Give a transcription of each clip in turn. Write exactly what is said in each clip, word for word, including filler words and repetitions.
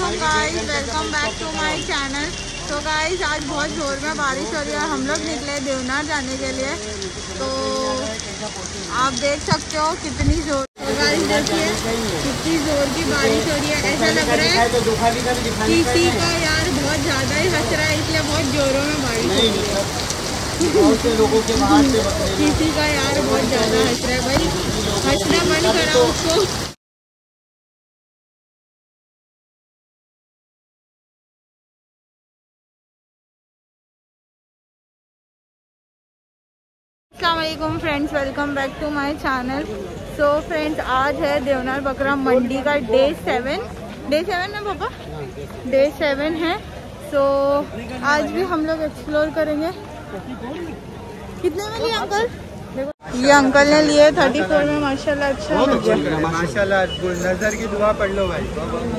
अस्सलाम guys, welcome back to my channel. तो guys आज बहुत जोर में बारिश हो रही है, हम लोग निकले देवनार जाने के लिए। तो आप देख सकते हो कितनी जोर। तो गाइस देखिए कितनी जोर की बारिश हो रही है। ऐसा लग रहा है किसी का यार बहुत ज़्यादा ही हंस रहा है, इसलिए बहुत जोरों में बारिश हो रही है। किसी का यार बहुत ज़्यादा हंस रहा है, भाई हंसना बंद करा उसको। अस्सलामुअलैकुम friends, welcome back to my channel. So friends आज है देवनार बकरा मंडी का डे सेवन। डे सेवन है पापा, डे सेवन है। सो so, आज भी हम लोग एक्सप्लोर करेंगे। कितने में लिए अंकल? देखो ये अंकल ने लिए थर्टी फोर में। माशाल्लाह अच्छा मिल गया, माशाल्लाह नजर की दुआ पढ़ लो भाई।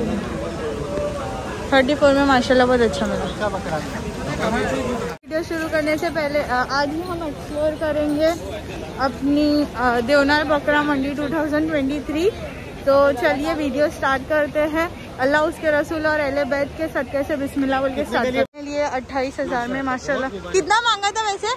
थर्टी फोर में माशाल्लाह बहुत अच्छा मिला। वीडियो शुरू करने से पहले आज ही हम एक्सप्लोर करेंगे अपनी देवनार बकरा मंडी टू थाउजेंड ट्वेंटी थ्री। तो चलिए वीडियो स्टार्ट करते हैं। अल्लाह उसके रसूल और अहले बैत के सदक़े से बिस्मिल्लाह बोल के स्टार्ट करने के लिए अट्ठाईस हजार में माशाल्लाह। कितना मांगा था वैसे?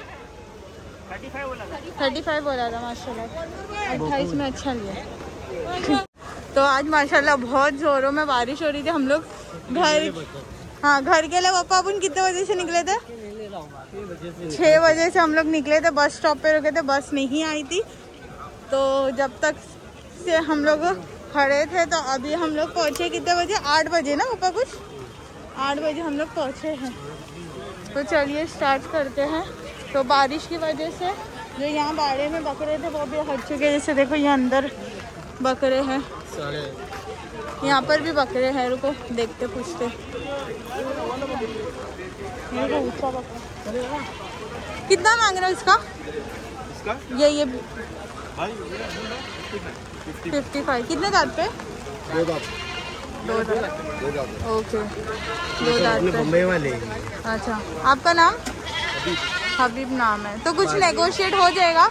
थर्टी फाइव बोला था माशाल्लाह। अट्ठाईस में अच्छा लिया। तो आज माशाल्लाह बहुत जोरों में बारिश हो रही थी। हम लोग घर हाँ घर के लिए पापा अपन कितने बजे से निकले थे? छः बजे से हम लोग निकले थे। बस स्टॉप पे रुके थे, बस नहीं आई थी। तो जब तक से हम लोग खड़े थे तो अभी हम लोग पहुँचे कितने बजे? आठ बजे ना पापा, कुछ आठ बजे हम लोग पहुँचे हैं। तो चलिए स्टार्ट करते हैं। तो बारिश की वजह से जो यहाँ बाड़े में बकरे थे वो भी हट चुके हैं। जैसे देखो ये अंदर बकरे हैं, यहाँ पर भी बकरे हैं। रुको देखते पूछते। कितना मांग रहे हो इसका? इसका? ये ये फिफ्टी फाइव। कितने दांत पे? दो दांत। दो दांत। दो दांत। ओके दो दांत पे। बम्बई वाले। अच्छा आपका नाम? हबीब नाम है। तो कुछ नेगोशिएट हो जाएगा?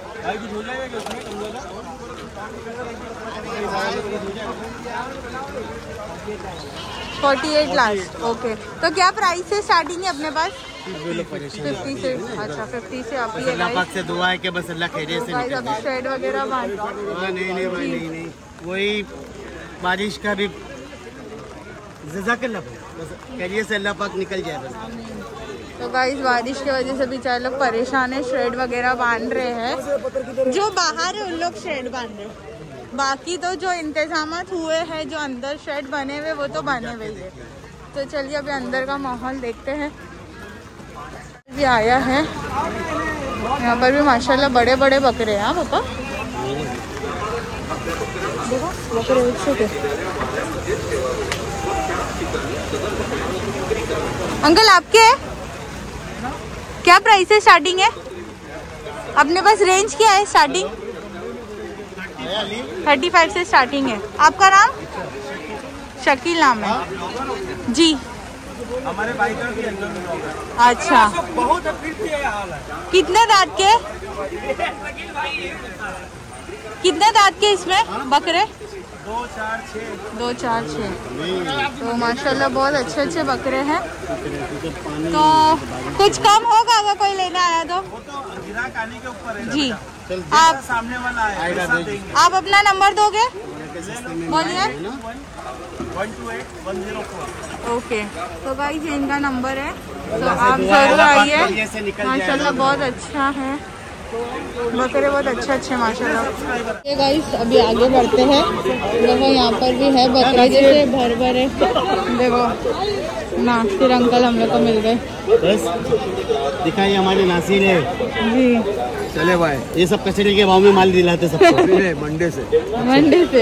Forty at last. ओके तो क्या प्राइस है स्टार्टिंग है अपने पास? फिफ्टी से। अच्छा फिफ्टी से आप ये अल्लाह पाक से दुआ है कि बस अल्लाह खैरियत से निकले। अभी शेड वगैरह बांध। नहीं नहीं भाई नहीं नहीं वही बारिश का भी जज़ाकल्लाह बस खैरियत से अल्लाह पाक निकल जाए बस। तो गाइस बारिश की वजह से बेचारे लोग परेशान है, शेड वगैरह बांध रहे हैं। जो बाहर है उन लोग शेड बांध रहे हैं, बाकी तो जो इंतजामात हुए हैं जो अंदर शेड बने हुए वो तो बने हुए हैं। तो चलिए अभी अंदर का माहौल देखते हैं। भी आया है यहाँ पर भी माशाल्लाह बड़े बड़े बकरे हैं। हाँ पापा देखो बकरे एक से के। अंकल आपके है? क्या प्राइस है स्टार्टिंग है अपने पास? रेंज क्या है स्टार्टिंग? थर्टी फाइव से स्टार्टिंग है। आपका नाम? शकील नाम है जी। हमारे भाई का भी अच्छा बहुत हाल है। कितने दांत के? कितने दांत के इसमें बकरे? दो चार छः। दो चार छः। तो माशाल्लाह बहुत अच्छे अच्छे बकरे हैं। तो कुछ कम होगा अगर कोई लेने आया तो? ग्राहक आने के ऊपर है जी। आप सामने वाला है। आप अपना नंबर दोगे? बोलिए। One two eight one zero four. Okay तो गाइस ये इनका नंबर है, तो आप जरूर आइए। माशाल्लाह बहुत अच्छा है, बकरे बहुत अच्छे अच्छे माशाल्लाह। ये गाइस अभी आगे बढ़ते हैं। देखो यहाँ पर भी है बकरे जैसे भर भर है। देखो नासिर अंकल हम लोग को मिल गए। दिखाइए हमारे नासिर है जी। चले भाई ये सब कचरे के भाव में माल दिलाते सबको। मंडे से मंडे से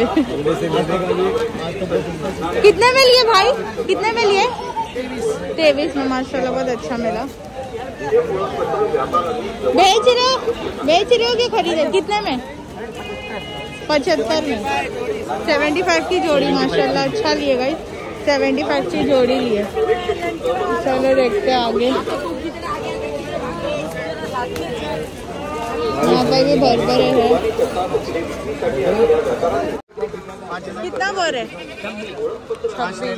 कितने में लिए भाई? कितने में लिए? तेईस में माशाल्लाह बहुत अच्छा मिला। बेच रहे हो बेच रहे हो क्या खरीदे? कितने में? पचहत्तर में। सेवेंटी फाइव की जोड़ी माशाल्लाह अच्छा लिए गाइस। सेवेंटी फाइव की जोड़ी लिए। चलो देखते हैं आगे। यहाँ पर भी भर भरे है। कितना बोल रहे? छब्बीस।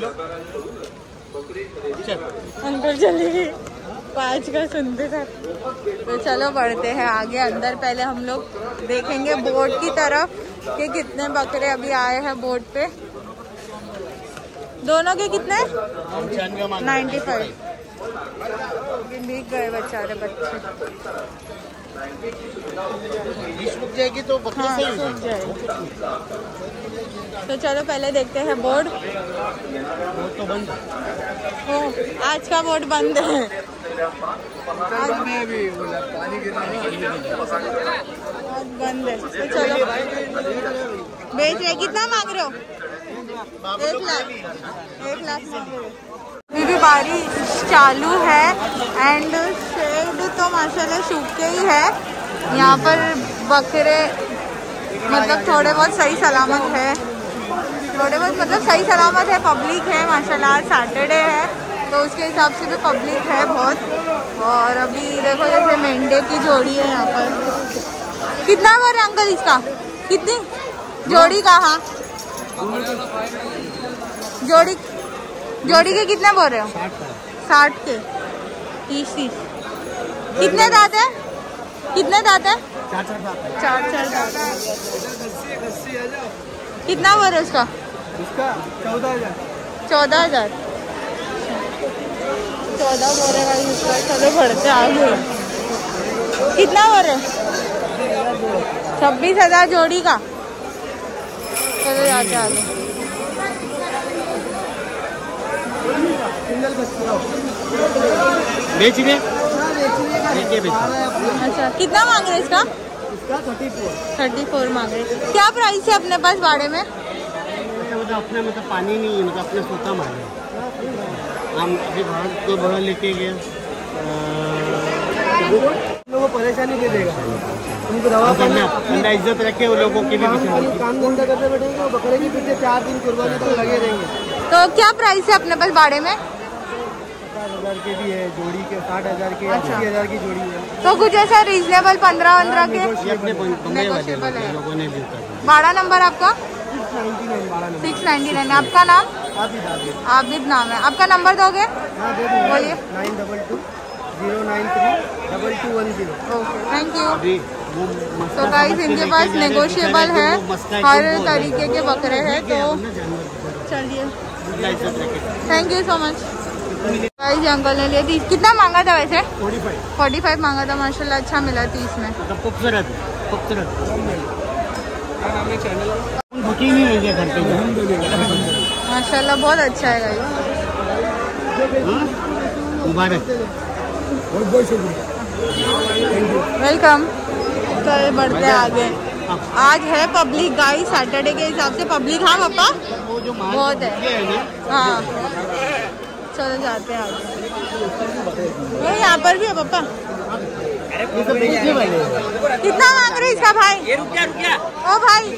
अंकल चले गए, पाँच का सुनते थे। तो चलो बढ़ते हैं आगे अंदर। पहले हम लोग देखेंगे बोट की तरफ कि कितने बकरे अभी आए हैं बोट पे। दोनों के कितने? Ninety five. बिक गए बेचारे बच्चे। सूख जाएगी तो बकरी हाँ, सही सूख जाएगी। तो चलो पहले देखते हैं बोर्ड। बोट तो बंद है। ओ, आज का बोर्ड बंद है। आज अभी पानी आज बंद है। तो चलो बेच रहे। कितना मांग रहे हो? एक लाख। एक लाख मांग रहे हो। अभी भी बारिश चालू है एंड शेड तो माशाल्लाह सूखे ही है। यहाँ पर बकरे मतलब थोड़े बहुत सही सलामत है, थोड़े बहुत मतलब सही सलामत है। पब्लिक है माशाल्लाह, आज सैटरडे है तो उसके हिसाब से भी पब्लिक है बहुत। और अभी देखो जैसे मेंढे की जोड़ी है यहाँ पर। कितना बोल रहे अंकल इसका? कितनी जोड़ी का? हाँ जोड़ी जोड़ी के कितने बोल रहे हो? साठ के। तीस तीस। कितने दांत है? कितने दांत है? चार चार दांत। चार चार दांत। कितना बोल रहे उसका? इसका चौदह हजार। चौदह हजार चौदह बोल रहे भाई उसका। चलो बढ़ते आगे। कितना बोल रहे? छब्बीस हजार जोड़ी का। चलो जाते आगे। बेच दे। अच्छा कितना मांग रहे इसका? इसका थर्टी फोर। थर्टी फोर मांग रहे। क्या प्राइस है अपने पास बाड़े में? मतलब अपने मतलब पानी नहीं है, मतलब अपने सूखा माल है। हम अभी भारत को बड़ा लेके गए, लोगों को परेशानी दे देगा। उनको दवा करना इज्जत रखे, वो लोगों की भी काम धंधा करते बैठेंगे, बकरे के पीछे चार दिन कुर्बानी तो लगे रहेंगे। तो क्या प्राइस है अपने पास बाड़े में? पचास हजार के भी है जोड़ी के, साठ हजार के, अच्छा। अस्सी हजार की जोड़ी है। तो कुछ ऐसा रीजनेबल पंद्रह पंद्रह के नेगोशिएबल है, लोगों ने मिलता है। बाड़ा नंबर आपका? सिक्स नाइन्टी नाइन बारह नंबर। Six ninety nine. आपका नाम? आबिद आबिद। आबिद नाम है आपका। नंबर दोगे? हाँ दे दूँगा। बोलिए। Nine double two zero nine three double two one zero. Okay thank you. अभी तो गाइस इनके पास नेगोशिएबल है, हर तरीके के बकरे हैं। तो चलिए thank you so much. Guys ये अंकल ने लिए तीस। कितना मांगा था वैसे? Forty five. फोर्टी फाइव मांगा था। माशाल्लाह अच्छा मिला तीस में। खूबसूरत खूबसूरत बुकिंग नहीं हुई है घर पे। माशाल्लाह बहुत अच्छा है गाइस। मुबारक। वेलकम। तो ये बढ़ते आगे। आज है पब्लिक गाइस, सैटरडे के हिसाब से पब्लिक। हाँ पापा बहुत है। हाँ चलो जाते हैं आगे। वो यहाँ पर भी है पापा। कितना मांग रहे इसका भाई? ये रुक जा रुक जा। ओ भाई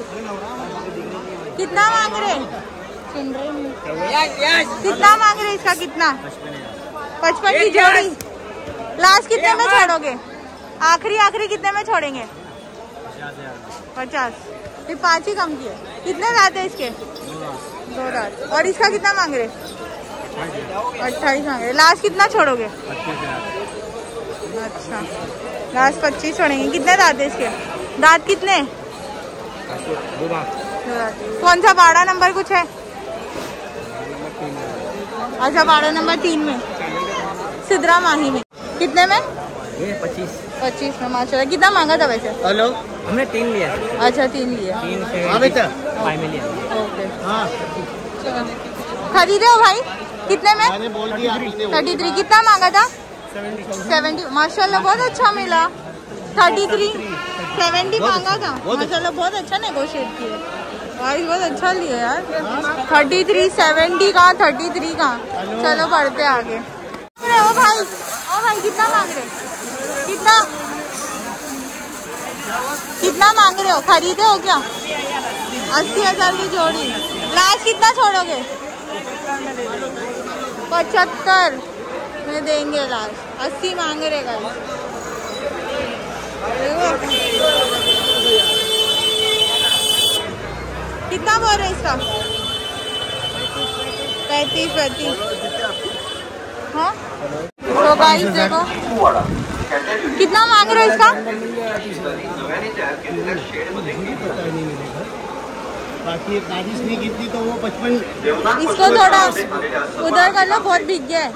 कितना मांग रहे? सुन रहे नहीं। कितना मांग रहे इसका? कितना? पचपन की जोड़ी। लास्ट कितने में छोड़ोगे? आखिरी आखिरी कितने में छोड़ेंगे? पचास। फिर पाँच ही कम किए। कितने दांत है इसके? दो दांत। और इसका कितना मांग रहे? अट्ठाईस मांग रहे। लास्ट कितना छोड़ोगे? अच्छा लास्ट पच्चीस छोड़ेंगे। कितने दांत है इसके? दांत कितने? दो दांत। कौन सा बाड़ा नंबर कुछ है? अच्छा बाड़ा नंबर तीन में, सिद्रा माही में। कितने में? ये पच्चीस। पच्चीस में माशाल्लाह। कितना मांगा था वैसे? हेलो हमने तीन लिया। अच्छा तीन लिया। हाँ बेटा फाइव में लिया। ओके हाँ खरीदे हो भाई? कितने में? मैंने बोल दिया। Thirty three. कितना मांगा था? सेवेंटी। माशाल्लाह बहुत अच्छा मिला। थर्टी थ्री सेवेंटी मांगा था। माशाल्लाह बहुत अच्छा नेगोशिएट किया भाई, बहुत अच्छा लिया यार। थर्टी थ्री सेवेंटी का, थर्टी थ्री का। चलो बढ़ते आगे। ओ भाई ओ भाई कितना मांग रहे? कितना कितना मांग रहे हो? खरीदे हो क्या? अस्सी हजार की जोड़ी। लास्ट कितना छोड़ोगे? पचहत्तर में देंगे लास्ट। अस्सी मांग रहे गाइस। कितना बोल रहे इसका? पैंतीस पैंतीस। हाँ तो गाइस देखो कितना मांग रहे हो इसका? बाकी बारिश नहीं गिरती तो वो पचपन। इसको थोड़ा उधर कर लो, बहुत भीग गया है।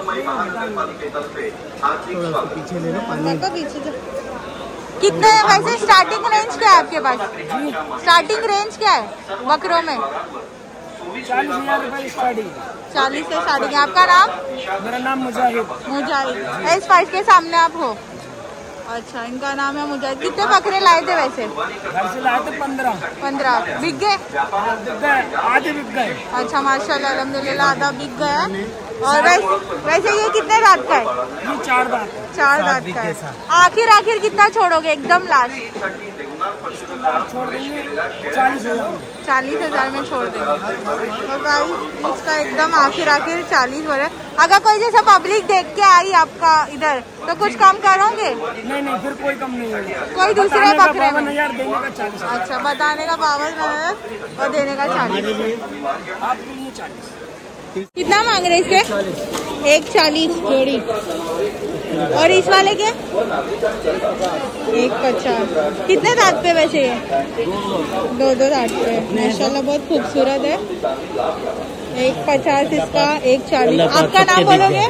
पीछे ले लो पानी। पीछे तो कितने वैसे स्टार्टिंग रेंज क्या है आपके पास? स्टार्टिंग रेंज क्या है बकरों में? चालीस हजार रुपए स्टार्टिंग। चालीस से स्टार्टिंग। आपका नाम? मेरा नाम मुजाहिद। मुजाहिद। एस फाइव के सामने आप हो? अच्छा, इनका नाम है मुजाहिद। कितने बकरे लाए थे वैसे? घर से लाए थे पंद्रह। पंद्रह बिक गए? आधे बिक गए। अच्छा माशाल्लाह अल्हम्दुलिल्लाह आधा बिक गया। और वैसे वैसे ये कितने दांत का है? ये चार दांत। चार दांत का है। आखिर आखिर कितना छोड़ोगे एकदम लास्ट? छोड़ देंगे चालीस हजार। चालीस हजार में छोड़ देंगे। और भाई इसका एकदम आखिर आखिर चालीस हो रहा है। अगर कोई जैसा पब्लिक देख के आई आपका इधर तो कुछ कम करोगे? नहीं नहीं फिर कोई कम नहीं होगा। कोई दूसरे बकरे में? हजार देने का चालीस। अच्छा, बताने का बावन हजार और देने का चालीस। आपके लिए चालीस। कितना मांग रहे इसके? एक चालीस जोड़ी। और इस वाले के? एक पचास। कितने दांत पे वैसे ये? दो दो दांत पे। माशाल्लाह बहुत खूबसूरत है। एक पचास इसका, एक चालीस। आपका नाम बोलोगे?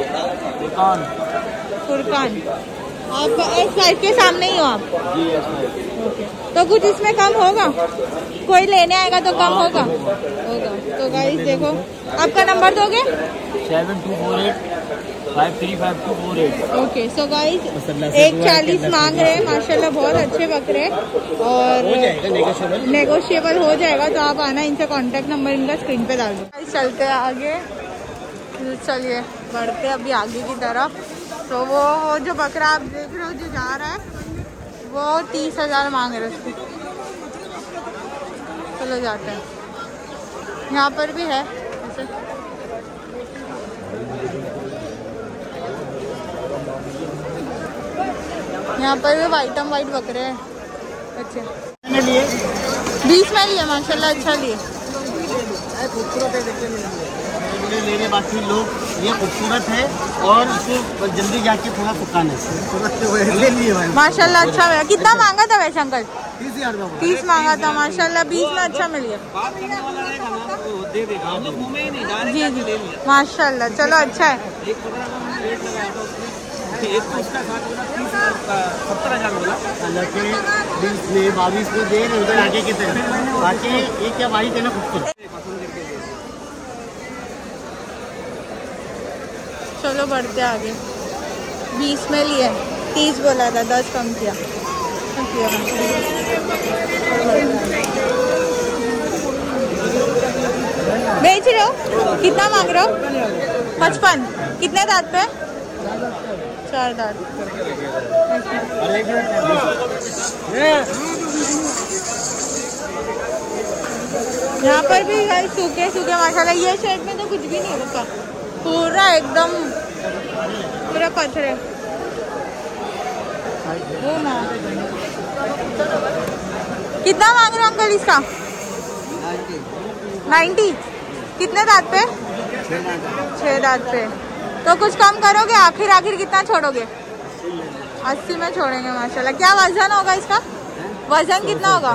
फुरकान। आप एस फाइव के सामने ही हो आप? ओके, तो कुछ इसमें कम होगा? कोई लेने आएगा तो कम होगा? होगा। तो गाइस देखो, आपका नंबर दोगे? Seven two four eight five three five two four eight. Okay, so guys एक चालीस मांग रहे हैं। माशाल्लाह बहुत अच्छे बकरे और नेगोशिएबल हो जाएगा। तो आप आना, इनसे कांटेक्ट नंबर इनका स्क्रीन पे डाल दो। चलते हैं आगे। चलिए बढ़ते अभी आगे की तरफ। तो वो जो बकरा आप देख रहे हो जो जा रहा है वो तीस हजार मांग रहे उसको। चलो जाते हैं। यहाँ पर भी है ऐसे। यहाँ पर भी वाइट एंड वाइट बकरे हैं अच्छे। बीस में लिए माशाल्लाह, अच्छा लिए। खूबसूरत है देखने में मेरे बाकी लोग, ये खूबसूरत है और इसको जल्दी जाके थोड़ा सुखाना है। ले लिए माशाल्लाह अच्छा है। कितना मांगा था वैसे अंकल? तीस हजार तीस मांगा था। माशाल्लाह बीस में अच्छा मिल गया। जी जी माशाल्लाह, चलो अच्छा है। सत्तर हजार बोला। हालांकि बीस में बाईस में दे रहे उधर आगे की तरफ। बाकी ये क्या भाई देना खूबसूरत। चलो बढ़ते आगे। बीस में लिए, तीस बोला था, दस कम किया। बेच रहे हो? कितना मांग रहे हो? पचपन। कितने दांत पे? चार दांत। यहाँ पर भी है सूखे सूखे माशाल्लाह। ये शेड में तो कुछ भी नहीं रुका, पूरा एकदम पूरा पत्थर है। वो ना कितना मांग रहे हो अंकल इसका? नाइन्टी। कितने दांत पे? छह दांत पे। तो कुछ कम करोगे? आखिर आखिर कितना छोड़ोगे? अस्सी में छोड़ेंगे माशाल्लाह। क्या वजन होगा इसका? वजन कितना होगा?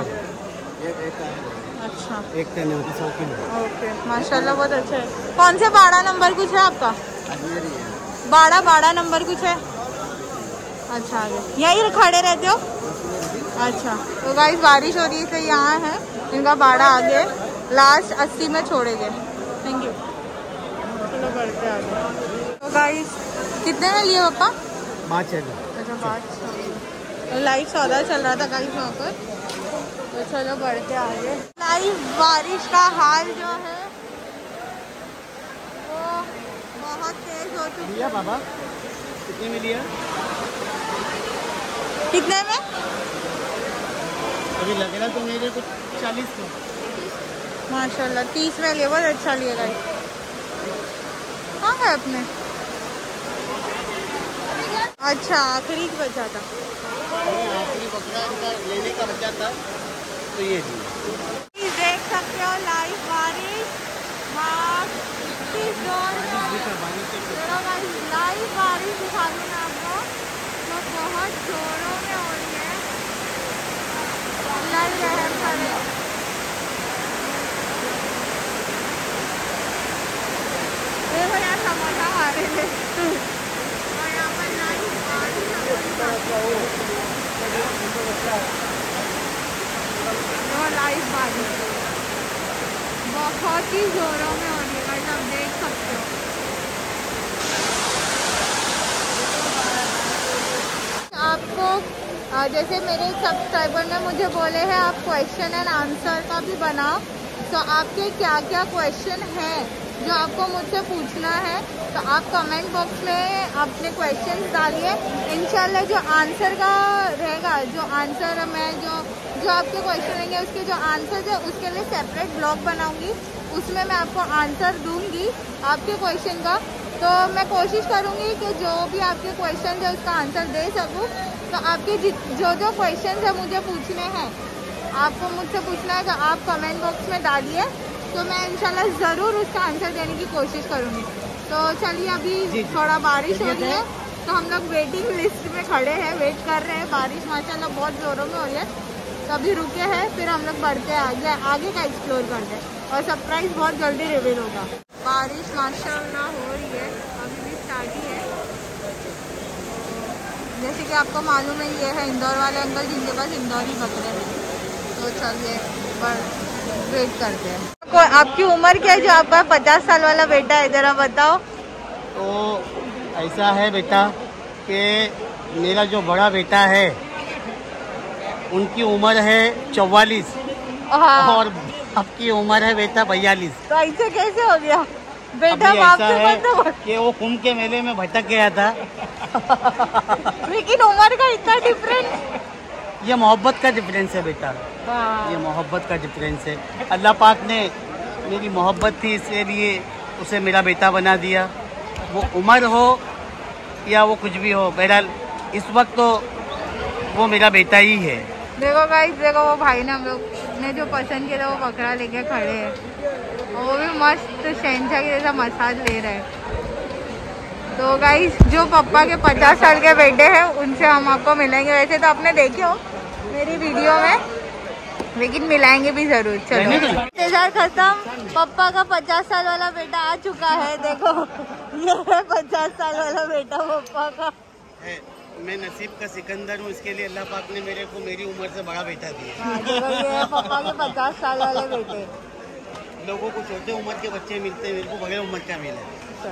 अच्छा, एक टन होती सौ किलो। ओके माशाल्लाह बहुत अच्छा है। कौन से बाड़ा नंबर कुछ है आपका? बाड़ा बाड़ा नंबर कुछ है? अच्छा आगे यहीं खड़े रहते हो? अच्छा, तो गाइस बारिश हो रही है तो यहाँ है इनका बाड़ा आगे। लास्ट अस्सी में छोड़ेंगे। Thank you. चलो बढ़ते आगे। तो गाइस कितने में लिए पापा? पाँच है। अच्छा पाँच। तो लाइव सौदा चल रहा था गाइस वहाँ पर। तो चलो बढ़ते आगे। लाइव बारिश का हाल जो है वो बहुत तेज हो चुकी है। लिया बाबा कितने में लिया? कितने में? अभी लग रहा तो मेरे कुछ चालीस में। माशाल्लाह तीस में लिए। बहुत अच्छा लिया गाइस। कहाँ है अपने? अच्छा आखिरी बचा था। आखिरी बकरा लेने का बचा था तो ये जी। देख सकते हो लाइव बारिश लाइव बारिश दिखा दूँ मैं आपको, तो बहुत जोरों में हो रही है। अल्लाह ही रहम करे। देखो यहाँ समोसा खा रहे थे और यहाँ पर लाइव बारिश लाइव बारिश बहुत ही जोरों में हो रही है गाइस, आप देख सकते हो। आपको जैसे मेरे सब्सक्राइबर ने मुझे बोले हैं आप क्वेश्चन एंड आंसर का भी बनाओ, तो आपके क्या क्या क्वेश्चन हैं जो आपको मुझसे पूछना है, तो आप कमेंट बॉक्स में अपने क्वेश्चंस डालिए। इंशाल्लाह जो आंसर का रहेगा, जो आंसर मैं जो जो आपके क्वेश्चन रहेंगे उसके जो आंसर है उसके लिए सेपरेट ब्लॉग बनाऊंगी, उसमें मैं आपको आंसर दूंगी आपके क्वेश्चन का। तो मैं कोशिश करूंगी कि जो भी आपके क्वेश्चन है उसका आंसर दे सकूं। तो आपके जो जो क्वेश्चन है मुझे पूछने हैं, आपको मुझसे पूछना है, तो आप कमेंट बॉक्स में डालिए, तो मैं इंशाल्लाह ज़रूर उसका आंसर देने की कोशिश करूंगी। तो चलिए अभी थोड़ा बारिश हो रही है, तो हम लोग वेटिंग लिस्ट में खड़े हैं, वेट कर रहे हैं। बारिश माशाल्लाह बहुत ज़ोरों में हो रही है, तो अभी रुके हैं, फिर हम लोग बढ़ते हैं आगे, आगे का एक्सप्लोर करते हैं और सरप्राइज बहुत जल्दी रिवील होगा। बारिश माशाल्लाह हो रही है, अभी भी स्टार्ट ही है। जैसे कि आपको मालूम है ये है इंदौर वाले अंकल जिनके पास इंदौरी बकरे हैं, तो चलिए वेट करते हैं। आपकी उम्र क्या है जो आपका पचास साल वाला बेटा है, जरा बताओ। तो ऐसा है बेटा कि मेरा जो बड़ा बेटा है उनकी उम्र है चौवालीस और आपकी उम्र है बेटा बयालीस। तो ऐसे कैसे हो गया बेटा? ऐसा है कि वो कुंभ के मेले में भटक गया था। लेकिन उम्र का इतना डिफरेंस, ये मोहब्बत का डिफरेंस है बेटा, ये मोहब्बत का डिफरेंस है। अल्लाह पाक ने मेरी मोहब्बत थी इसलिए उसे मेरा बेटा बना दिया। वो उम्र हो या वो कुछ भी हो, बहरहाल इस वक्त तो वो मेरा बेटा ही है। देखो गाइस, देखो वो भाई ने हम लोग ने जो पसंद किया था वो बकरा लेके खड़े हैं और वो भी मस्त शहनशाह के जैसा मसाज ले रहे हैं। तो गाइस जो पापा के पचास साल के बेटे हैं उनसे हम आपको मिलेंगे। वैसे तो आपने देखे हो मेरी वीडियो में, लेकिन मिलाएंगे भी जरूर। चलो इंतजार खत्म, पापा का पचास साल वाला बेटा आ चुका है। देखो ये है पचास साल वाला बेटा पापा का। मैं नसीब का सिकंदर हूँ, इसके लिए अल्लाह पाक ने मेरे को मेरी उम्र से बड़ा बेटा दिया। हाँ, ये है पापा के पचास साल वाले बेटे। लोगों को छोटे उम्र के बच्चे मिलते हैं, मेरे को बड़े उम्र का मिला।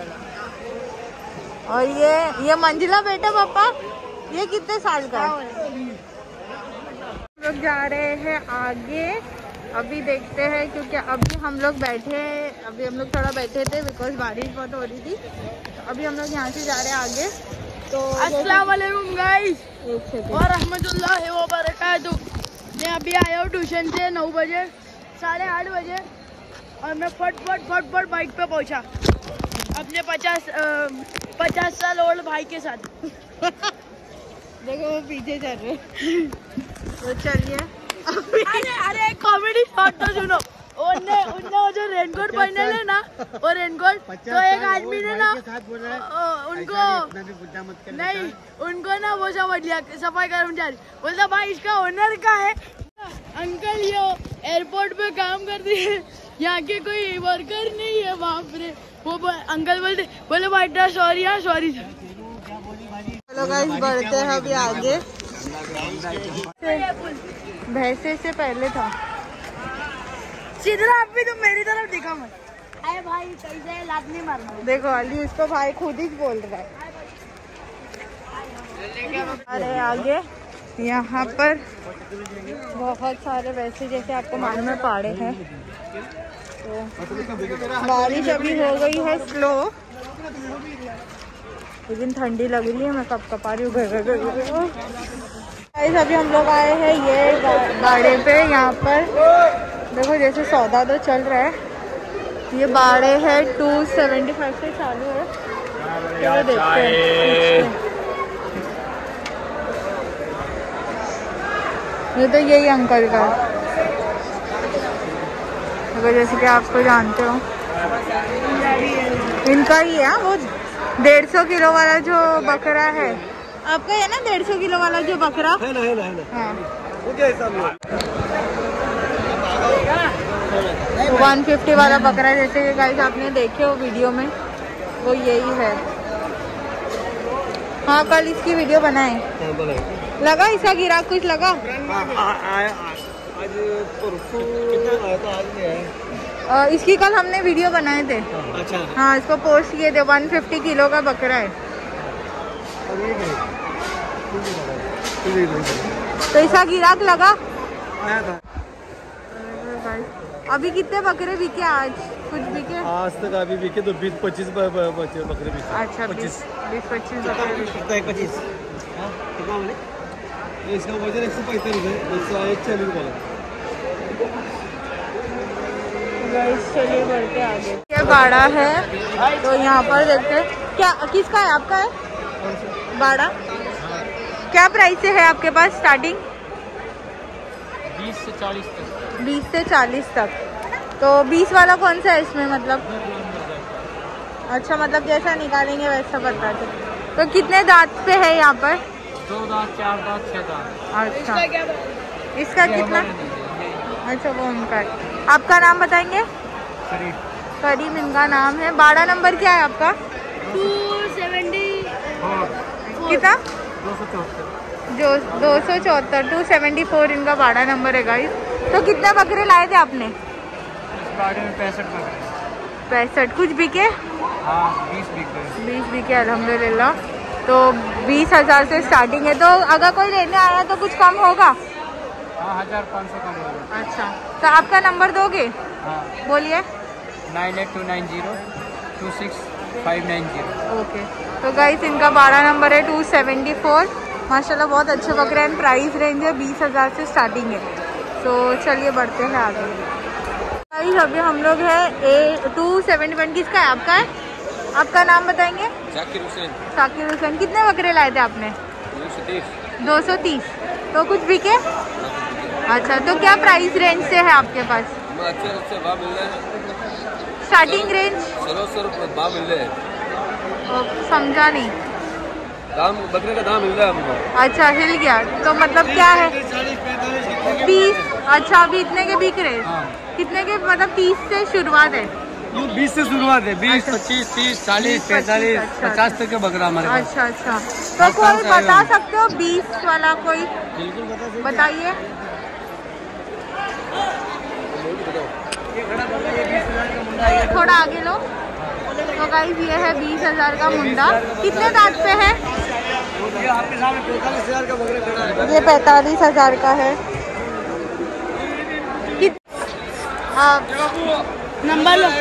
चलो, और ये ये मंजिला बेटा पापा, ये कितने साल का है? हम लोग जा रहे हैं आगे, अभी देखते हैं, क्योंकि अभी हम लोग बैठे अभी हम लोग थोड़ा बैठे थे बिकॉज बारिश बहुत हो रही थी। तो अभी हम लोग यहाँ से जा रहे हैं आगे। तो अस्सलाम वालेकुम गाइस और रहमतुल्लाहि व बरकातहू। मैं अभी आया हूँ ट्यूशन से नौ बजे साढ़े आठ बजे और मैं फट फट फट फट बाइक पे पहुँचा अपने पचास पचास साल ओल्ड भाई के साथ। देखो वो पीछे चल रहे। तो चलिए अरे अरे कॉमेडी शॉट तो सुनो। उनने उनने वो जो रेनकोट पहने ले ना, वो रेनकोट तो एक आदमी ने ना उनको नहीं उनको ना वो समझ लिया सफाई कर्मचारी, बोलता भाई इसका ओनर का है अंकल, ये एयरपोर्ट पे काम करती है, यहाँ के कोई वर्कर नहीं है वहाँ पे। वो अंकल बोलते बोले बेटा सॉरी, हाँ सॉरी। चलो गाइस बढ़ते हैं अभी आगे। भैंसे से पहले था सीधा आप भी तो मेरी तरफ दिखा मत। अरे भाई कैसे लात नहीं मारना। देखो अली उसको भाई खुद ही बोल रहा है। अरे आगे यहाँ पर बहुत सारे वैसे जैसे आपको मालूम है पहाड़े हैं। तो बारिश अभी हो गई है स्लो, लेकिन ठंडी लग रही है। मैं कब कपा रही हूँ। अभी हम लोग आए हैं ये बाड़े पे। यहाँ पर देखो जैसे सौदा तो चल रहा है। ये बाड़े है टू सेवेंटी फाइव से चालू है। ये देखते हैं, ये तो यही अंकल का। तो जैसे कि आपको जानते हो इनका ही है वो डेढ़ सौ किलो वाला जो बकरा है आपका है ना, डेढ़ सौ किलो वाला जो बकरा है ना, है ना, है ना। हाँ। वन फिफ्टी वाला बकरा जैसे कि गाइस आपने देखे हो वीडियो में, वो यही है। हाँ कल इसकी वीडियो बनाए, लगा इसका गिराक कुछ लगा? आ, इसकी कल हमने वीडियो बनाए थे। अच्छा। हाँ इसको पोस्ट किए थे। वन फिफ्टी किलो का बकरा है। तो इसका गिराक लगा? अभी कितने बकरे बिके आज? कुछ बिके? आज तक अभी बिके तो बीस पच्चीस बकरे बिके। अच्छा बीस पच्चीस बकरे पच्चीस। इसका वजन एक सौ पैंतालीस है, एक सौ एक चालीस वाला। चलिए बढ़ते आगे। ये बाड़ा है तो यहाँ पर देखते हैं क्या किसका है, आपका है बाड़ा? क्या प्राइस से है आपके पास स्टार्टिंग? बीस से चालीस तक। बीस से चालीस तक। तो बीस वाला कौन सा है इसमें मतलब? अच्छा मतलब जैसा निकालेंगे वैसा बता दो। तो कितने दांत पे है यहाँ पर? दो दांत, चार दांत, छह दांत। अच्छा इसका कितना? अच्छा वो उनका है। आपका नाम बताएंगे? करीम। करीम इनका नाम है। बाड़ा नंबर क्या है आपका? टू सेवेंटी कितना? दो सौ चौहत्तर। जो दो सौ चौहत्तर टू सेवेंटी फोर इनका बाड़ा नंबर है गाइस। तो कितने बकरे लाए थे आपने? इस बाड़े में पैंसठ बकरे। पैंसठ। कुछ बिके? हाँ बीस बिके। बीस बिके अल्हम्दुलिल्लाह। तो बीस हजार से स्टार्टिंग है। तो अगर कोई लेने आया तो कुछ कम होगा? हाँ हजार पाँच सौ कम होगा। अच्छा तो आपका नंबर दोगे? हाँ बोलिए। Nine eight two nine zero two six five nine zero. Okay तो गाइस इनका बारह नंबर है टू सेवेंटी फोर। माशाल्लाह बहुत अच्छे बकरे हैं। प्राइस रेंज है बीस हजार से स्टार्टिंग है। तो चलिए बढ़ते हैं आगे। गाइस अभी हम लोग है ए टू सेवेंटी वन। किसका है? आपका है? आपका नाम बताएंगे? जाकिर हुसैन। जाकिर हुसैन। कितने बकरे लाए थे आपने? दो सौ तीस। दो सौ तीस। तो कुछ बिके? अच्छा तो क्या प्राइस रेंज से है आपके पास? अच्छे अच्छे भाव मिल रहे हैं। Starting range? चलो सौ रुपये भाव मिल रहे हैं। समझा नहीं। दाम बकरे का दाम मिल रहा है हमको। अच्छा हिल गया तो मतलब क्या है? बीस। अच्छा अभी इतने के बिक रहे? हाँ। कितने के मतलब? तीस से शुरुआत है? बीस से शुरुआत है। बीस अच्छा। पच्चीस तीस चालीस पैंतालीस अच्छा, पचास तक के बकरा हमारे पास। अच्छा अच्छा तो कोई बता सकते हो बीस वाला कोई? बिल्कुल बता सकते। बताइए। थोड़ा आगे लो। तो गाइस ये है बीस हजार का मुंडा। कितने दांत पे है? ये आपके सामने पैंतालीस हजार का बकरा खड़ा है। ये पैंतालीस हजार का है। कित... नंबर लो।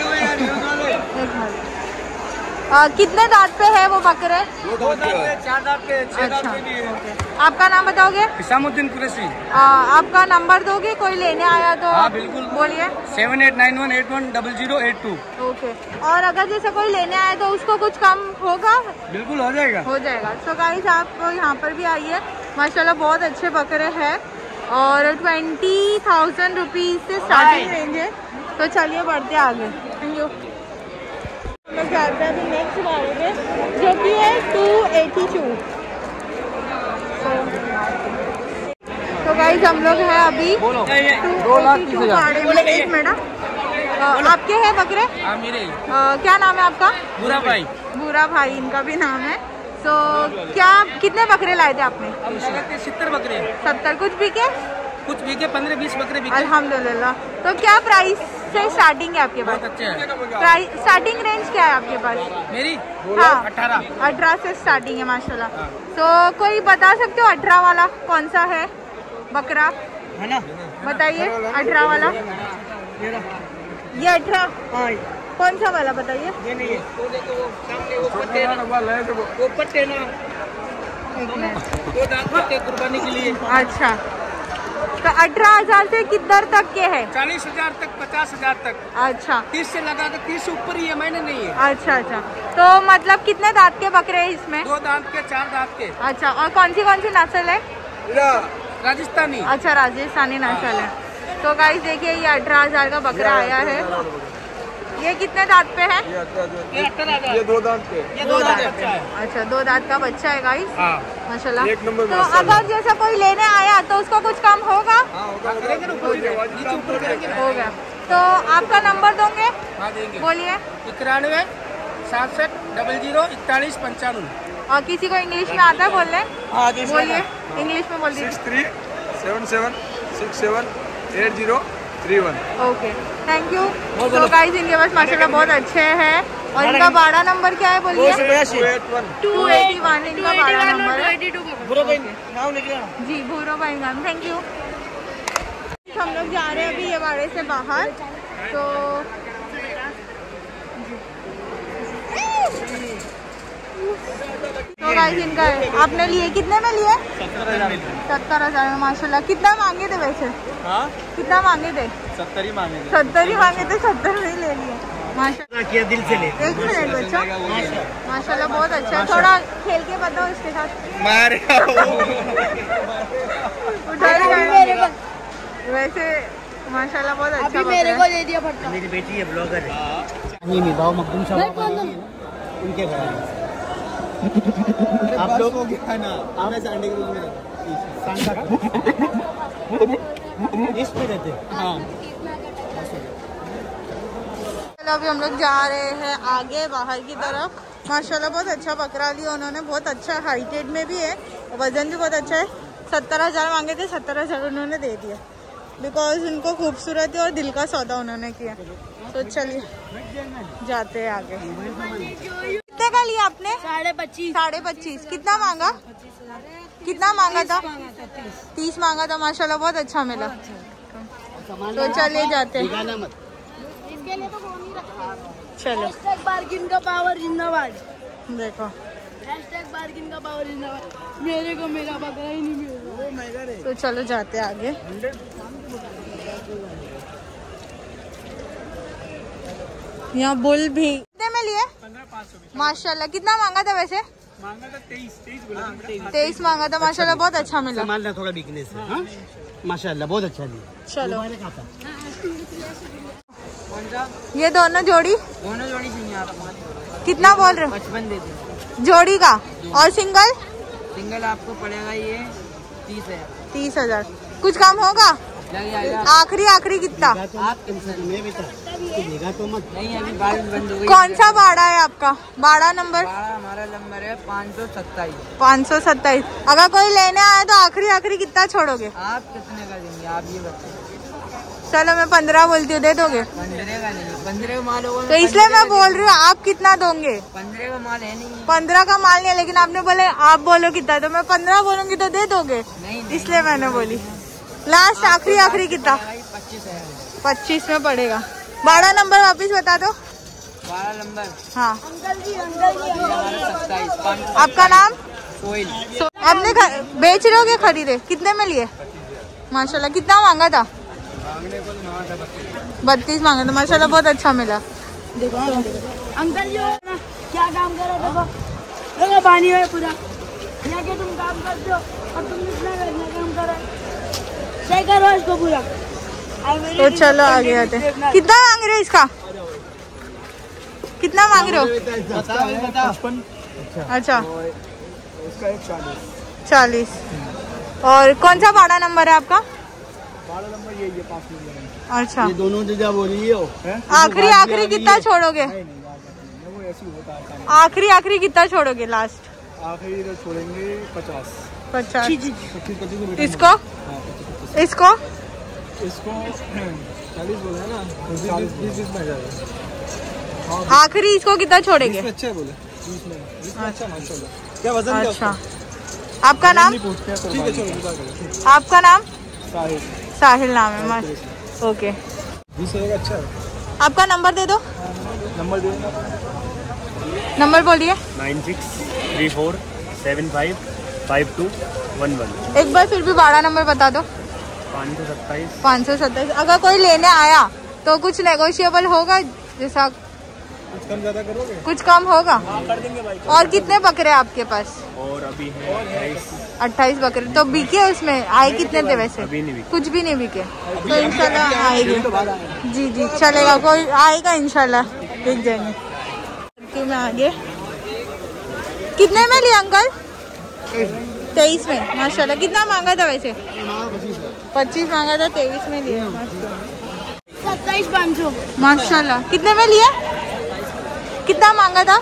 आ, कितने दांत पे है वो बकरे? दो दांत पे, चार दांत पे, छह दांत अच्छा पे भी है। आपका नाम बताओगे? हिसामुद्दीन कुरैशी। आ, आपका नंबर दोगे कोई लेने आया तो? हाँ बिल्कुल। बोलिए। Seven eight nine one eight one double zero eight two. Okay. और अगर जैसे कोई लेने आया तो उसको कुछ कम होगा? बिल्कुल हो जाएगा। हो जाएगा। सो गाइस आप यहाँ पर भी आइए। माशाल्लाह बहुत अच्छे बकरे हैं और ट्वेंटी थाउजेंड रुपीज से स्टार्टिंग रेंज है। तो चलिए बढ़ते आगे। Thank you. हम जाते हैं अभी नेक्स्ट बारे में जो कि है टू एटी टू। तो गाइस हम लोग हैं अभी दो लाख तीस हजार। में। एक मिनट आपके हैं बकरे? हाँ मेरे। आ, क्या नाम है आपका? बुरा भाई। बुरा भाई इनका भी नाम है। तो क्या कितने बकरे लाए थे आपने? अब सत्तर बकरे। सत्तर। कुछ बिके? कुछ बिके पंद्रह बीस बकरे बिके। अल्हम्दुलिल्लाह। तो क्या प्राइस से स्टार्टिंग है आपके पास? बहुत अच्छे हैं। प्राइस स्टार्टिंग रेंज क्या है आपके पास? मेरी हाँ अठारह। अठारह से स्टार्टिंग है माशाल्लाह। तो कोई बता सकते हो अठारह वाला कौन सा है बकरा? है ना? बताइए अठारह वाला। ये अठारह कौन सा वाला बताइए? ये नहीं है। वो देखो वो सामने वो पट्टे ना वो पट्टे ना वो दांत पट्टे कुर्बानी के लिए। अच्छा तो अठारह हजार से किधर तक के है? चालीस हजार तक पचास हजार तक। अच्छा तीस से लगा के तीस से ऊपर ही है, मैंने नहीं है। अच्छा अच्छा तो मतलब कितने दांत के बकरे हैं इसमें? दो दांत के चार दांत के। अच्छा और कौन सी कौन सी नस्ल है? राजस्थानी। अच्छा राजस्थानी नस्ल है। तो गाइस देखिए ये अठारह हजार का बकरा आया है। ये कितने दांत पे है? ये दो दांत पे। ये दो दांत बच्चा है। अच्छा दो दांत का बच्चा है गाइस। हाँ माशाल्लाह। एक नंबर तो अगर जैसा कोई लेने आया तो उसका कुछ कम होगा? हो गया। तो आपका नंबर दोगे? हाँ देंगे। बोलिए। इक्यानवे सासठ डबल जीरो इकतालीस पंचानवे। और किसी को इंग्लिश में आता है बोलने? हाँ बोलिए इंग्लिश में बोल दीजिए। Six three seven seven six seven eight zero three one. Okay thank you. तो गाइस इनके पास माशाल्लाह बहुत अच्छे हैं। और इनका बाड़ा नंबर क्या है बोलिए? टू एटी वन इनका बाड़ा नंबर है। जी भूरो बैंगन। Thank you. हम लोग जा रहे हैं अभी ये बाड़े से बाहर। तो तो गाइस इनका है। आपने लिए कितने में लिए? सत्तर हजार में माशाल्लाह। कितना मांगे थे वैसे? हाँ? कितना मांगे थे? सत्तर ही मांगे थे। सत्तर ही मांगे थे, सत्तर में ही ले लिए माशाल्लाह। किया दिल से ले। एक मिनट बच्चों माशाल्लाह बहुत अच्छा। थोड़ा खेल के बताओ इसके साथ। मारे वैसे माशाल्लाह बहुत अच्छा। अभी मेरे को दे दिया फटका। मेरी बेटी है ब्लॉगर है। नहीं नहीं बाबू मखदूम साहब उनके घर आप लोग हो गया ना। आपने संडे के में इस पे रहते। हाँ चलो अभी हम लोग जा रहे हैं आगे बाहर की तरफ। माशाल्लाह बहुत अच्छा बकरा लिया उन्होंने। बहुत अच्छा हाइटेड में भी है, वजन भी बहुत अच्छा है। सत्तर हजार मांगे थे, सत्तर हजार उन्होंने दे दिया बिकॉज उनको खूबसूरत है और दिल का सौदा उन्होंने किया। तो चलिए जाते हैं आगे। कितने का लिया आपने? साढ़े पच्चीस। साढ़े पच्चीस। कितना मांगा? कितना मांगा था? तीस मांगा था। माशाल्लाह बहुत अच्छा मिला। तो चलिए जाते हैं। चलो बार्गिन का पावर जिंदाबाद। देखो बार्गिन का पावर जिंदाबाद। मेरे को मेरा बकरा ही नहीं मिल। तो चलो जाते हैं आगे। यहाँ बुल भी कितने में लिए? माशाल्लाह। कितना मांगा था वैसे? मांगा था तेईस तेईस बोला। तेईस मांगा था। माशाल्लाह बहुत अच्छा मिला। मालना थोड़ा बिकने से। हाँ? माशाल्लाह बहुत अच्छा लिया। चलो ये दोनों जोड़ी दोनों जोड़ी चाहिए आपको? कितना बोल रहे हो? पचपन दे दो जोड़ी का। और सिंगल? सिंगल आपको पड़ेगा ये तीस है। तीस हजार। कुछ कम होगा? लग जाएगा। आखिरी आखिरी कितना? आप टेंशन में बेटा देगा तो मत। नहीं अभी बारिश बंद हो गई। कौन सा बाड़ा है आपका? बाड़ा नंबर? बाड़ा हमारा नंबर है पाँच सौ सत्ताईस। पाँच सौ सत्ताईस। अगर कोई लेने आया तो आखिरी आखिरी कितना छोड़ोगे? आप कितने का देंगे आप ये बताइए। चलो मैं पंद्रह बोलती हूँ, दे दोगे? पंद्रह का नहीं, पंद्रह का माल होगा तो इसलिए मैं बोल रही हूँ आप कितना दोगे? पंद्रह का माल है नहीं। पंद्रह का माल नहीं है, लेकिन आपने बोले आप बोलो कितना, तो मैं पंद्रह बोलूंगी तो दे दोगे? नहीं, इसलिए मैंने बोली। लास्ट आखिरी आखिरी कितना? पच्चीस है। पच्चीस में पड़ेगा। बारह नंबर वापिस बता दो। बारह नंबर। हाँ सत्ताईस। आपका नाम? सोइल। सो, आपने बेच रहे हो क्या खरीदे? कितने में लिए? माशाल्लाह। कितना मांगा था? बत्तीस मांगा था। माशाल्लाह बहुत अच्छा मिला। देखो अंकल जी ना क्या काम कर रहे हो? देखो पानी है पूरा यहाँ के तुम काम करते हो और तुम इतना करना काम कर रहे सही करो इसको पूरा। तो चलो आगे आते। कितना मांग रहे हो इसका? कितना मांग रहे हो? अच्छा चालीस। और कौन सा बाड़ा नंबर है आपका? बाड़ा नंबर यही है, पाँच नंबर। अच्छा ये दोनों जगह बोली है। आखिरी आखिरी कितना छोड़ोगे? वो ऐसे ही होता है। आखिरी आखिरी कितना छोड़ोगे लास्ट? आखिरी तो छोड़ेंगे पचास। पचास। पच्चीस पच्चीस। इसको इसको इसको चालीस बोला है ना, चालीस बीस बीस में जाएगा। आखिरी इसको कितना छोड़ेंगे? अच्छा है बोले बीस में। बीस में अच्छा माशाल्लाह। क्या वजन? अच्छा आपका नाम? ठीक है चलो। आपका नाम? साहिल। साहिल नाम है। मस्त। ओके बीस होगा। अच्छा है। आपका नंबर दे दो। नंबर दे देना। नंबर बोलिए। Nine six three four seven five five two one one. एक बार फिर भी बारह नंबर बता दो। पाँच सौ सत्ताईस। पाँच सौ सत्ताईस। अगर कोई लेने आया तो कुछ नेगोशिएबल होगा? जैसा कुछ कम ज्यादा करोगे? कुछ कम होगा? हाँ कर देंगे भाई। और कितने बकरे आपके पास? और अभी है अट्ठाईस। अट्ठाईस बकरे। तो बिके उसमें आए कितने थे वैसे? अभी नहीं बिके। कुछ भी नहीं बिके। तो इंशाल्लाह आएंगे। जी जी चलेगा, कोई आएगा इंशाल्लाह, बिक जाएंगे। क्यों में आगे कितने में लिए अंकल? तेईस में माशाल्लाह। कितना मांगा था वैसे? पच्चीस मांगा था, तेईस में लिया। सत्ताईस पाँच सौ माशाल्लाह। कितने में लिया? कितना मांगा था?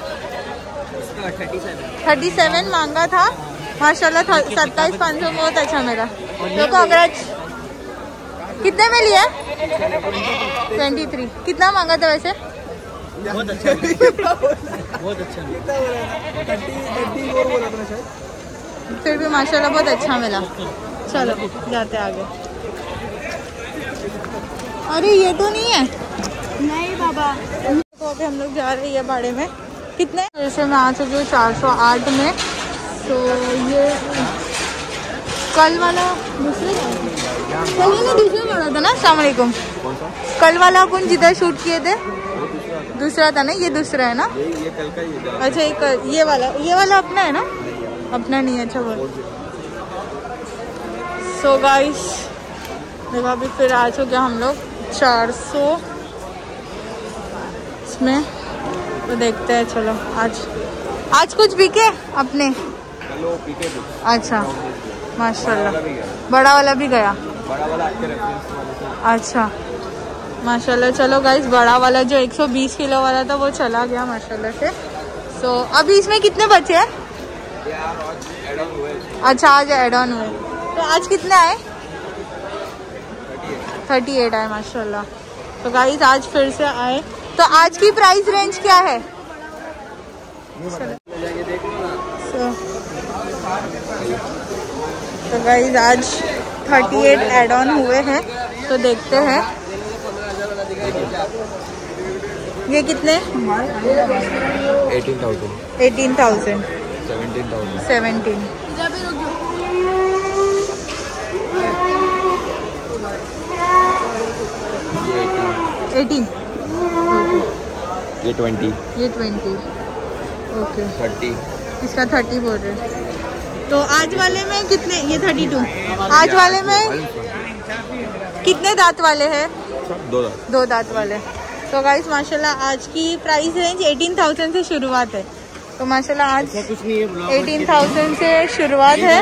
थर्टी सेवन मांगा था माशाल्लाह। सत्ताईस पाँच सौ बहुत अच्छा मेरा। तो कांग्रेच। कितने में लिया? Twenty three. कितना मांगा था वैसे? बहुत अच्छा बहुत अच्छा फिर भी माशाल्लाह बहुत अच्छा मिला। चलो जाते आगे। अरे ये तो नहीं है। नहीं बाबा। तो अभी हम लोग जा रहे हैं बाड़े में। कितने? जैसे मैं आ चुकी हूँ चार सौ आठ में। तो ये कल वाला दूसरे कल वाला दूसरा वाला था ना? अस्सलाम वालेकुम। कल वाला अपन जिधर शूट किए थे दूसरा था ना? ये दूसरा है ना? ये कल का ही। अच्छा एक ये वाला ये वाला अपना है ना? अपना नहीं है। अच्छा बोल। सो गाइस देखो अभी फिर आ चुके हम लोग चार सौ इसमें। तो देखते हैं। चलो आज आज कुछ बिके अपने? अच्छा माशाल्लाह। बड़ा वाला भी गया? बड़ा वाला आपके रेफरेंस वाले। अच्छा माशाल्लाह। चलो गाइस बड़ा वाला जो एक सौ बीस किलो वाला था वो चला गया माशाल्लाह से। सो so, अभी इसमें कितने बचे हैं? अच्छा आज एड ऑन हुए। तो आज कितने आए? थर्टी एट आए माशाल्लाह। तो गाइस आज फिर से आए। तो आज की प्राइस रेंज क्या है? so, तो गाइस आज थर्टी एट एड ऑन हुए हैं। तो देखते हैं ये कितने? Eighteen thousand eighteen thousand seventeen thousand seventeen. Eighteen. ये ट्वेंटी ये ट्वेंटी। ओके थर्टी इसका थर्टी बोल रहे। तो आज वाले में कितने? ये थर्टी टू। आज वाले में कितने दांत वाले हैं? दो दांत दो दांत वाले। तो गाइस माशाल्लाह आज की प्राइस रेंज एटीन थाउजेंड से शुरुआत है। तो माशाल्लाह आज कुछ नहीं है। एटीन थाउजेंड से शुरुआत है।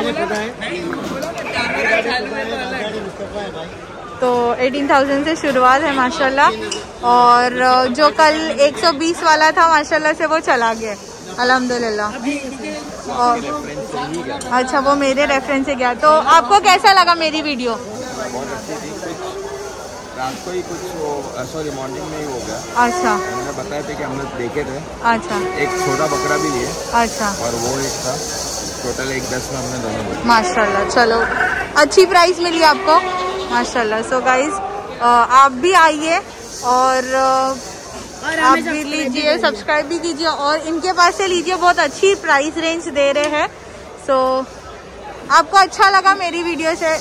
तो एटीन थाउजेंड से शुरुआत है माशाल्लाह। और जो कल एक सौ बीस वाला था माशाल्लाह से वो चला गया अल्हम्दुलिल्लाह। और अच्छा वो मेरे रेफरेंस से गया। तो आपको कैसा लगा मेरी वीडियो? बहुत अच्छी थी। रात को ही कुछ वो सॉरी मॉर्निंग में ही हो गया। अच्छा मैंने बताया था कि हम लोग देखे थे। अच्छा एक छोटा बकरा भी लिए अच्छा और वो एक था। टोटल एक दस में हमने दोनों लिए। माशाल्लाह। चलो अच्छी प्राइस मिली आपको माशाल्लाह। सो गाइस आप भी आइए और आप भी लीजिए, सब्सक्राइब भी कीजिए और इनके पास से लीजिए। बहुत अच्छी प्राइस रेंज दे रहे हैं। सो आपको अच्छा लगा मेरी वीडियो से?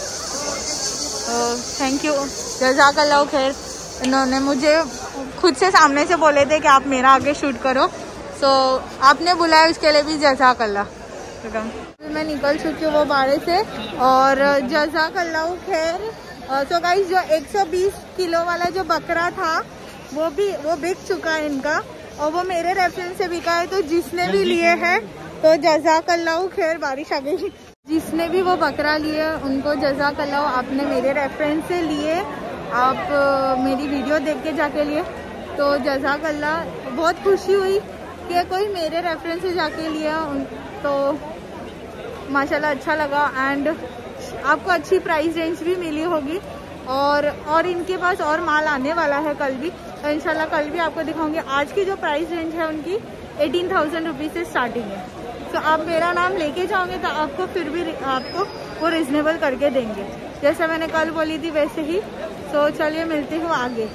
थैंक यू, जज़ाकल्लाह खैर। इन्होंने मुझे खुद से सामने से बोले थे कि आप मेरा आगे शूट करो। सो आपने बुलाया उसके लिए भी जज़ाकल्लाह। मैं निकल चुकी हूँ वो बाड़े से और जज़ाकल्लाह खैर। सो गाइस जो एक सौ बीस किलो वाला जो बकरा था वो भी वो बिक चुका है इनका और वो मेरे रेफरेंस से बिका है। तो जिसने भी लिए हैं तो जज़ाकल्लाह खैर। बारिश आ गई। जिसने भी वो बकरा लिए उनको जज़ाकल्लाह। आपने मेरे रेफरेंस से लिए, आप मेरी वीडियो देख के जाके लिए तो जज़ाकल्लाह। बहुत खुशी हुई कि कोई मेरे रेफरेंस से जाके लिया तो माशाल्लाह अच्छा लगा। एंड आपको अच्छी प्राइस रेंज भी मिली होगी और और इनके पास और माल आने वाला है कल भी। तो इंशाल्लाह कल भी आपको दिखाऊंगी। आज की जो प्राइस रेंज है उनकी एटीन थाउजेंड रुपीज़ से स्टार्टिंग है। तो आप मेरा नाम लेके जाओगे तो आपको फिर भी आपको वो रिजनेबल करके देंगे जैसे मैंने कल बोली थी वैसे ही। तो चलिए मिलती हूँ आगे।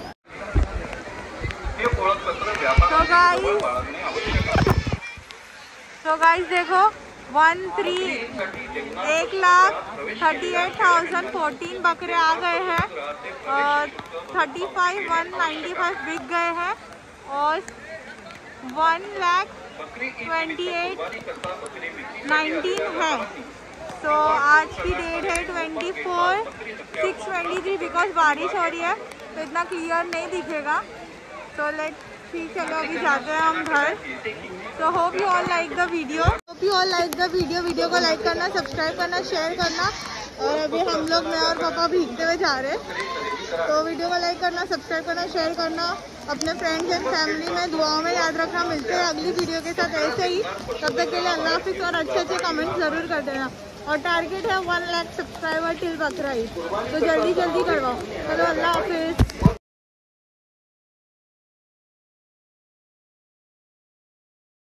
तो गाइस तो गाइस देखो वन थ्री एक lakh thirty eight thousand fourteen बकरे आ गए हैं और thirty five one ninety five बिक गए हैं और one lakh twenty eight nineteen है। तो आज की डेट है twenty four six twenty three. Because बारिश हो रही है तो इतना क्लियर नहीं दिखेगा। तो लेट ठीक, चलो अभी जाते हैं हम घर। तो hope you all like the video hope you all like the video video को लाइक करना, सब्सक्राइब करना, शेयर करना। और अभी हम लोग, मैं और पापा भीगते हुए जा रहे हैं। तो वीडियो को लाइक करना, सब्सक्राइब करना, शेयर करना, अपने फ्रेंड्स एंड फैमिली में दुआओं में याद रखना। मिलते हैं अगली वीडियो के साथ ऐसे ही। तब तक के लिए अल्लाह हाफिज़ और अच्छे अच्छे कमेंट ज़रूर कर देना। और टारगेट है वन लाख सब्सक्राइबर टिल बकरा ईद, तो जल्दी जल्दी करवाओ। चलो अल्लाह हाफिज़।